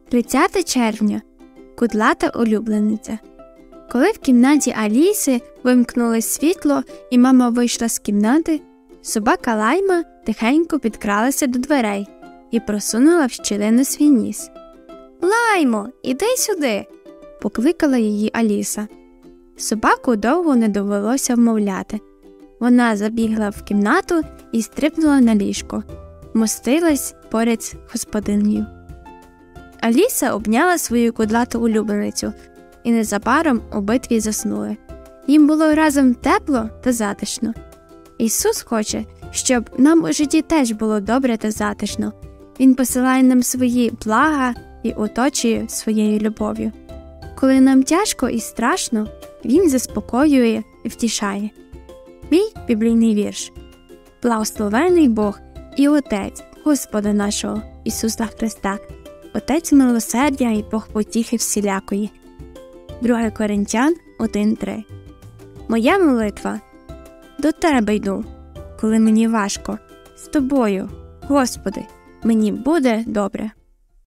30 червня. Кудлата улюблениця. Коли в кімнаті Аліси вимкнули світло і мама вийшла з кімнати, собака Лайма тихенько підкралася до дверей і просунула в щілину свій ніс. «Лаймо, іди сюди!» – покликала її Аліса. Собаку довго не довелося вмовляти. Вона забігла в кімнату і стрибнула на ліжко. Мостилась поряд з господинею. Аліса обняла свою кудлату улюбленицю, і незабаром обидві заснули. Їм було разом тепло та затишно. Ісус хоче, щоб нам у житті теж було добре та затишно. Він посилає нам свої блага і оточує своєю любов'ю. Коли нам тяжко і страшно, Він заспокоює і втішає. Мій біблійний вірш. Благословений Бог і Отець Господа нашого Ісуса Христа, Отець милосердя і Бог потіхи всілякої. 2 Коринтян 1:3. Моя молитва. До Тебе йду, коли мені важко. З Тобою, Господи, мені буде добре.